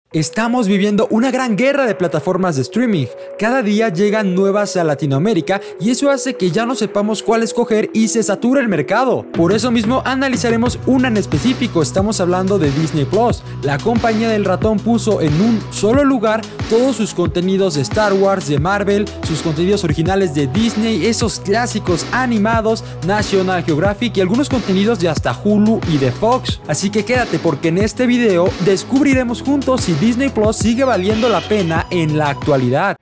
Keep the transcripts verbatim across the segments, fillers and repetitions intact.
Estamos viviendo una gran guerra de plataformas de streaming. Cada día llegan nuevas a Latinoamérica y eso hace que ya no sepamos cuál escoger y se satura el mercado. Por eso mismo analizaremos una en específico. Estamos hablando de Disney Plus. La compañía del ratón puso en un solo lugar todos sus contenidos de Star Wars, de Marvel, sus contenidos originales de Disney, esos clásicos animados, National Geographic y algunos contenidos de hasta Hulu y de Fox. Así que quédate porque en este video descubriremos juntos si Disney Plus sigue valiendo la pena en la actualidad.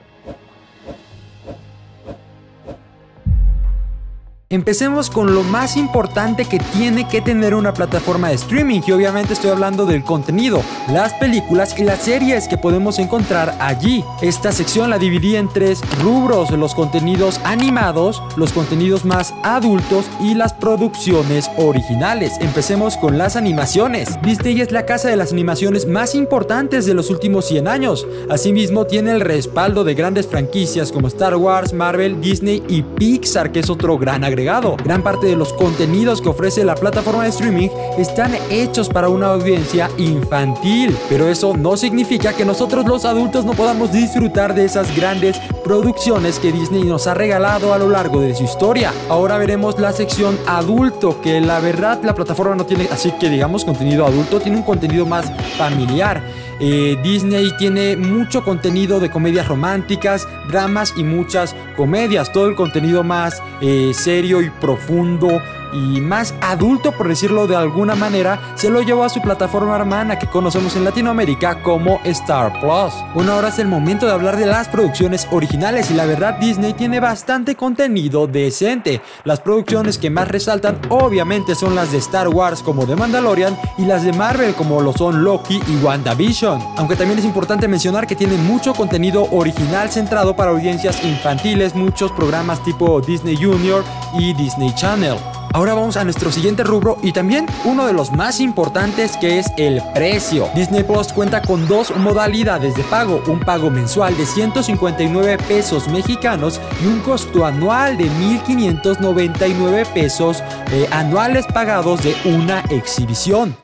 Empecemos con lo más importante que tiene que tener una plataforma de streaming, y obviamente estoy hablando del contenido, las películas y las series que podemos encontrar allí. Esta sección la dividí en tres rubros: los contenidos animados, los contenidos más adultos y las producciones originales. Empecemos con las animaciones. Disney es la casa de las animaciones más importantes de los últimos cien años. Asimismo, tiene el respaldo de grandes franquicias como Star Wars, Marvel, Disney y Pixar, que es otro gran agregado. Gran parte de los contenidos que ofrece la plataforma de streaming están hechos para una audiencia infantil, pero eso no significa que nosotros los adultos no podamos disfrutar de esas grandes producciones que Disney nos ha regalado a lo largo de su historia. Ahora veremos la sección adulto, que la verdad la plataforma no tiene así que digamos contenido adulto, tiene un contenido más familiar. Eh, Disney tiene mucho contenido de comedias románticas, dramas y muchas comedias. Todo el contenido más eh, serio y profundo y más adulto, por decirlo de alguna manera, se lo llevó a su plataforma hermana que conocemos en Latinoamérica como Star Plus. Bueno, ahora es el momento de hablar de las producciones originales, y la verdad Disney tiene bastante contenido decente. Las producciones que más resaltan obviamente son las de Star Wars como The Mandalorian y las de Marvel como lo son Loki y WandaVision. Aunque también es importante mencionar que tienen mucho contenido original centrado para audiencias infantiles, muchos programas tipo Disney Junior y Disney Channel. Ahora vamos a nuestro siguiente rubro y también uno de los más importantes, que es el precio. Disney Plus cuenta con dos modalidades de pago: un pago mensual de ciento cincuenta y nueve pesos mexicanos y un costo anual de mil quinientos noventa y nueve pesos eh, anuales pagados de una exhibición.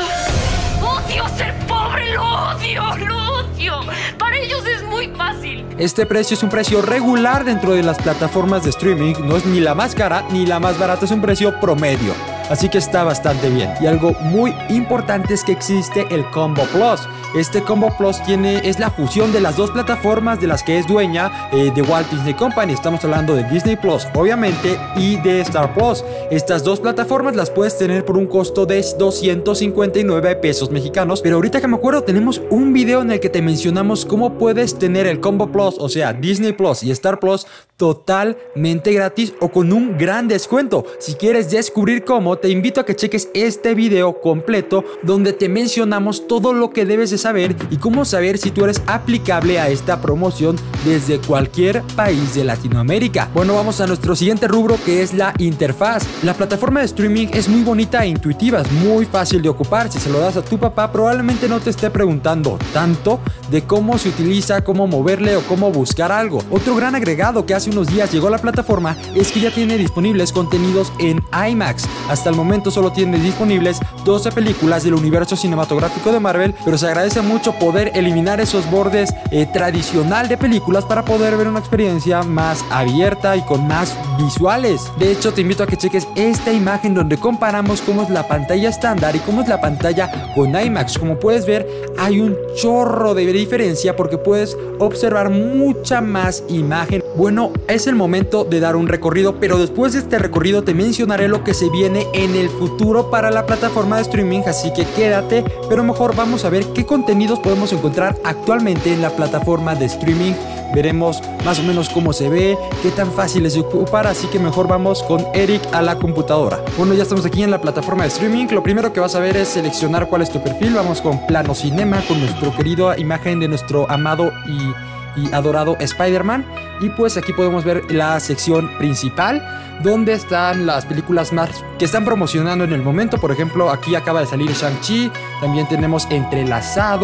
¡Odio ser pobre! ¡Lo odio! ¡Lo odio! Para ellos es muy fácil. Este precio es un precio regular dentro de las plataformas de streaming. No es ni la más cara ni la más barata, es un precio promedio. Así que está bastante bien. Y algo muy importante es que existe el Combo Plus. Este Combo Plus tiene, es la fusión de las dos plataformas de las que es dueña eh, de Walt Disney Company. Estamos hablando de Disney Plus, obviamente, y de Star Plus. Estas dos plataformas las puedes tener por un costo de doscientos cincuenta y nueve pesos mexicanos. Pero ahorita que me acuerdo, tenemos un video en el que te mencionamos cómo puedes tener el Combo Plus, o sea, Disney Plus y Star Plus, totalmente gratis o con un gran descuento. Si quieres descubrir cómo, te invito a que cheques este video completo donde te mencionamos todo lo que debes de saber y cómo saber si tú eres aplicable a esta promoción desde cualquier país de Latinoamérica. Bueno, vamos a nuestro siguiente rubro, que es la interfaz. La plataforma de streaming es muy bonita e intuitiva, es muy fácil de ocupar. Si se lo das a tu papá, probablemente no te esté preguntando tanto de cómo se utiliza, cómo moverle o cómo buscar algo. Otro gran agregado que hace unos días llegó a la plataforma es que ya tiene disponibles contenidos en IMAX. Hasta el momento solo tiene disponibles doce películas del universo cinematográfico de Marvel, pero se agradece mucho poder eliminar esos bordes eh, tradicional de películas para poder ver una experiencia más abierta y con más visuales. De hecho, te invito a que cheques esta imagen donde comparamos cómo es la pantalla estándar y cómo es la pantalla con IMAX. Como puedes ver, hay un chorro de diferencia porque puedes observar mucha más imagen. Bueno, es el momento de dar un recorrido, pero después de este recorrido te mencionaré lo que se viene en el futuro para la plataforma de streaming, así que quédate. Pero mejor vamos a ver qué contenidos podemos encontrar actualmente en la plataforma de streaming. Veremos más o menos cómo se ve, qué tan fácil es de ocupar, así que mejor vamos con Eric a la computadora. Bueno, ya estamos aquí en la plataforma de streaming. Lo primero que vas a ver es seleccionar cuál es tu perfil. Vamos con Plano Cinema, con nuestra querida imagen de nuestro amado y, y adorado Spider-Man. Y pues aquí podemos ver la sección principal, donde están las películas más que están promocionando en el momento. Por ejemplo, aquí acaba de salir Shang-Chi. También tenemos Entrelazados,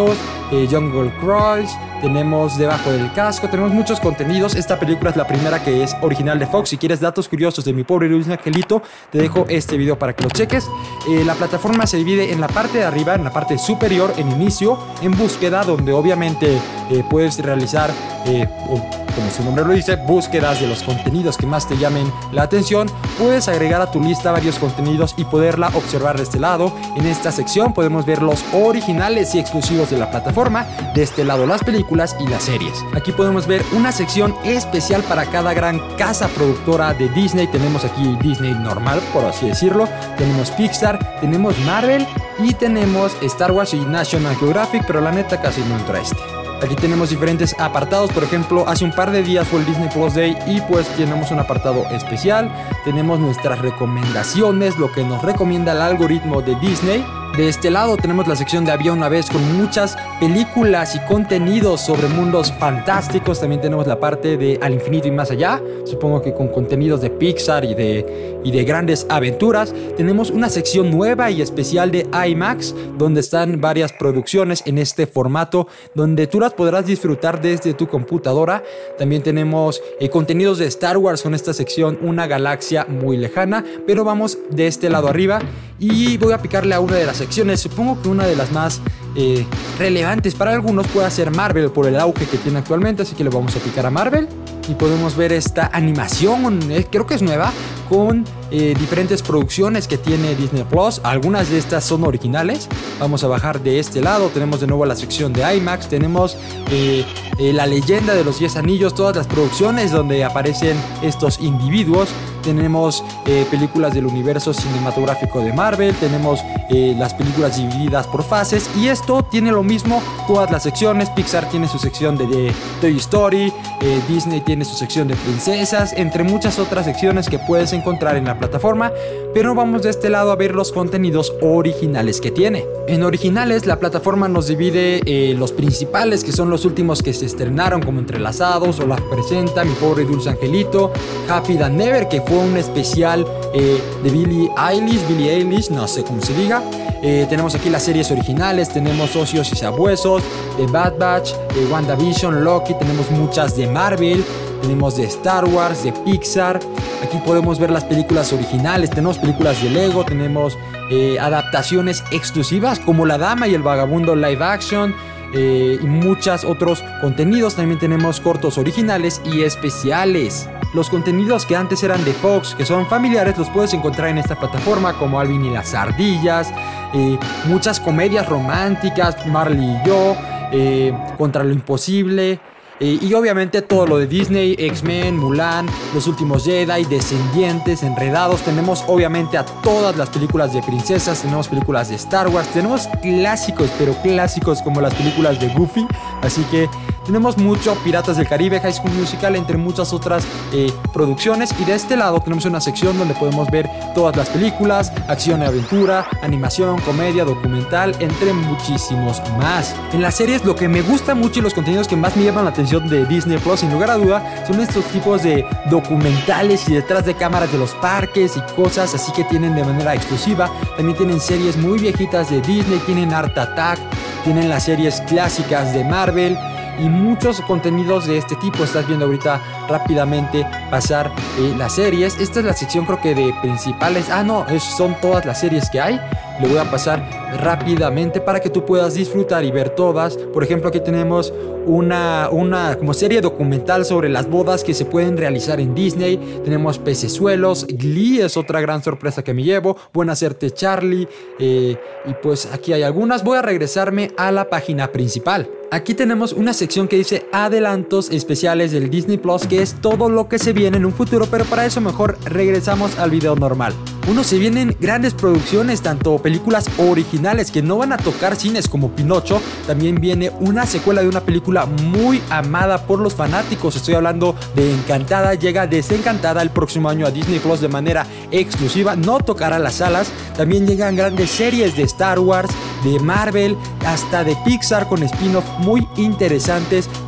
eh, Jungle Cruise, tenemos Debajo del Casco, tenemos muchos contenidos. Esta película es la primera que es original de Fox. Si quieres datos curiosos de Mi Pobre Dulce Angelito, te dejo este video para que lo cheques. Eh, la plataforma se divide en la parte de arriba, en la parte superior, en inicio, en búsqueda, donde obviamente eh, puedes realizar, eh, como su nombre lo dice, búsquedas de los contenidos que más te llamen la atención. Puedes agregar a tu lista varios contenidos y poderla observar de este lado. En esta sección podemos ver los originales y exclusivos de la plataforma. De este lado las películas y las series. Aquí podemos ver una sección especial para cada gran casa productora de Disney. Tenemos aquí Disney normal, por así decirlo. Tenemos Pixar, tenemos Marvel y tenemos Star Wars y National Geographic, pero la neta casi no entra este. Aquí tenemos diferentes apartados. Por ejemplo, hace un par de días fue el Disney Plus Day y pues tenemos un apartado especial. Tenemos nuestras recomendaciones, lo que nos recomienda el algoritmo de Disney. De este lado tenemos la sección de Había una vez, con muchas películas y contenidos sobre mundos fantásticos. También tenemos la parte de Al infinito y más allá, supongo que con contenidos de Pixar y de, y de grandes aventuras. Tenemos una sección nueva y especial de IMAX, donde están varias producciones en este formato, donde tú las podrás disfrutar desde tu computadora. También tenemos eh, contenidos de Star Wars con esta sección Una galaxia muy lejana. Pero vamos de este lado arriba y voy a picarle a una de las secciones. Supongo que una de las más eh, relevantes para algunos puede ser Marvel, por el auge que tiene actualmente, así que le vamos a picar a Marvel y podemos ver esta animación, eh, creo que es nueva, con eh, diferentes producciones que tiene Disney Plus. Algunas de estas son originales. Vamos a bajar de este lado. Tenemos de nuevo la sección de IMAX. Tenemos eh, eh, La leyenda de los diez anillos, todas las producciones donde aparecen estos individuos. Tenemos eh, películas del universo cinematográfico de Marvel. Tenemos eh, las películas divididas por fases. Y esto tiene lo mismo, todas las secciones. Pixar tiene su sección de, de Toy Story. Eh, Disney tiene su sección de princesas, entre muchas otras secciones que puedes encontrar en la plataforma. Pero vamos de este lado a ver los contenidos originales que tiene. En originales, la plataforma nos divide eh, los principales, que son los últimos que se estrenaron, como Entrelazados, Olaf presenta, Mi Pobre Dulce Angelito, Happy Than Never, que fue un especial eh, de Billie Eilish, Billie Eilish, no sé cómo se diga. Eh, tenemos aquí las series originales, tenemos Ocios y Sabuesos, de Bad Batch, de WandaVision, Loki, tenemos muchas de Marvel, tenemos de Star Wars, de Pixar. Aquí podemos ver las películas originales, tenemos películas de Lego, tenemos eh, adaptaciones exclusivas como La Dama y el Vagabundo live action. Eh, y muchos otros contenidos. También tenemos cortos originales y especiales. Los contenidos que antes eran de Fox, que son familiares, los puedes encontrar en esta plataforma, como Alvin y las ardillas, eh, muchas comedias románticas, Marley y yo, eh, Contra lo imposible. Eh, y obviamente todo lo de Disney, X-Men, Mulan, Los últimos Jedi, Descendientes, Enredados. Tenemos obviamente a todas las películas de princesas, tenemos películas de Star Wars, tenemos clásicos, pero clásicos como las películas de Goofy. Así que tenemos mucho Piratas del Caribe, High School Musical, entre muchas otras eh, producciones. Y de este lado tenemos una sección donde podemos ver todas las películas, acción y aventura, animación, comedia, documental, entre muchísimos más. En las series, lo que me gusta mucho y los contenidos que más me llaman la atención de Disney Plus, sin lugar a duda, son estos tipos de documentales y detrás de cámaras de los parques y cosas así que tienen de manera exclusiva. También tienen series muy viejitas de Disney, tienen Art Attack, tienen las series clásicas de Marvel y muchos contenidos de este tipo. Estás viendo ahorita rápidamente pasar eh, las series. Esta es la sección, creo que de principales. Ah, no, es, son todas las series que hay. Le voy a pasar rápidamente para que tú puedas disfrutar y ver todas. Por ejemplo, aquí tenemos una, una como serie documental sobre las bodas que se pueden realizar en Disney. Tenemos Pecesuelos, Glee es otra gran sorpresa que me llevo, Buena Suerte Charlie, eh, y pues aquí hay algunas. Voy a regresarme a la página principal. Aquí tenemos una sección que dice adelantos especiales del Disney Plus, que es todo lo que se viene en un futuro, pero para eso mejor regresamos al video normal. Uno, se vienen grandes producciones, tanto películas originales que no van a tocar cines como Pinocho. También viene una secuela de una película muy amada por los fanáticos. Estoy hablando de Encantada. Llega Desencantada el próximo año a Disney Plus de manera exclusiva. No tocará las salas. También llegan grandes series de Star Wars, de Marvel, hasta de Pixar con spin-off muy interesantes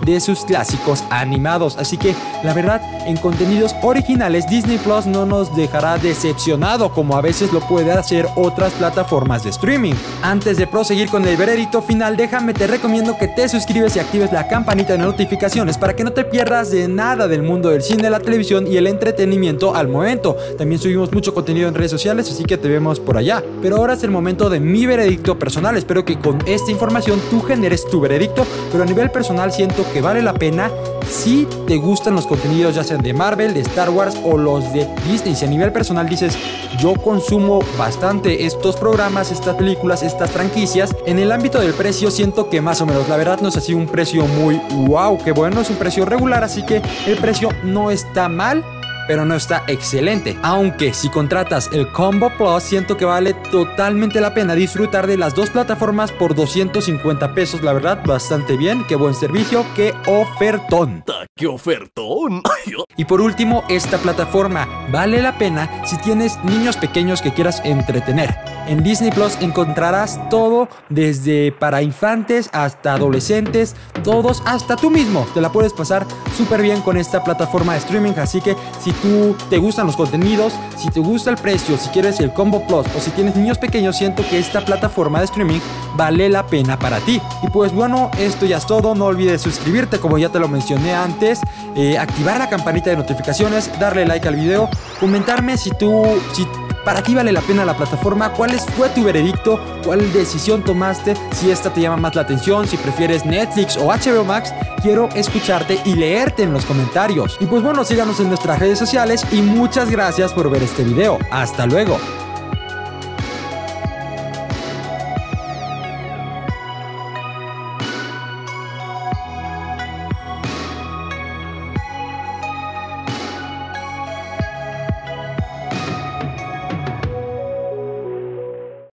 de sus clásicos animados. Así que la verdad, en contenidos originales Disney Plus no nos dejará decepcionado como a veces lo puede hacer otras plataformas de streaming. Antes de proseguir con el veredicto final, déjame te recomiendo que te suscribes y actives la campanita de notificaciones para que no te pierdas de nada del mundo del cine, la televisión y el entretenimiento al momento. También subimos mucho contenido en redes sociales, así que te vemos por allá. Pero ahora es el momento de mi veredicto personal. Espero que con esta información tú generes tu veredicto, pero a nivel personal siento que vale la pena si te gustan los contenidos ya sean de Marvel, de Star Wars o los de Disney. Si a nivel personal dices, yo consumo bastante estos programas, estas películas, estas franquicias, en el ámbito del precio siento que más o menos, la verdad no es así un precio muy wow, que bueno, es un precio regular, así que el precio no está mal, pero no está excelente. Aunque si contratas el Combo Plus, siento que vale totalmente la pena disfrutar de las dos plataformas por doscientos cincuenta pesos. La verdad, bastante bien, qué buen servicio, qué ofertón. ¡Qué ofertón! Y por último, esta plataforma vale la pena si tienes niños pequeños que quieras entretener. En Disney Plus encontrarás todo, desde para infantes hasta adolescentes, todos, hasta tú mismo. Te la puedes pasar súper bien con esta plataforma de streaming, así que si tú te gustan los contenidos, si te gusta el precio, si quieres el Combo Plus o si tienes niños pequeños, siento que esta plataforma de streaming vale la pena para ti. Y pues bueno, esto ya es todo. No olvides suscribirte como ya te lo mencioné antes, eh, activar la campanita de notificaciones, darle like al video, comentarme si tú, si para ti vale la pena la plataforma, cuál fue tu veredicto, cuál decisión tomaste, si esta te llama más la atención, si prefieres Netflix o H B O Max. Quiero escucharte y leerte en los comentarios. Y pues bueno, síganos en nuestras redes sociales y muchas gracias por ver este video. Hasta luego.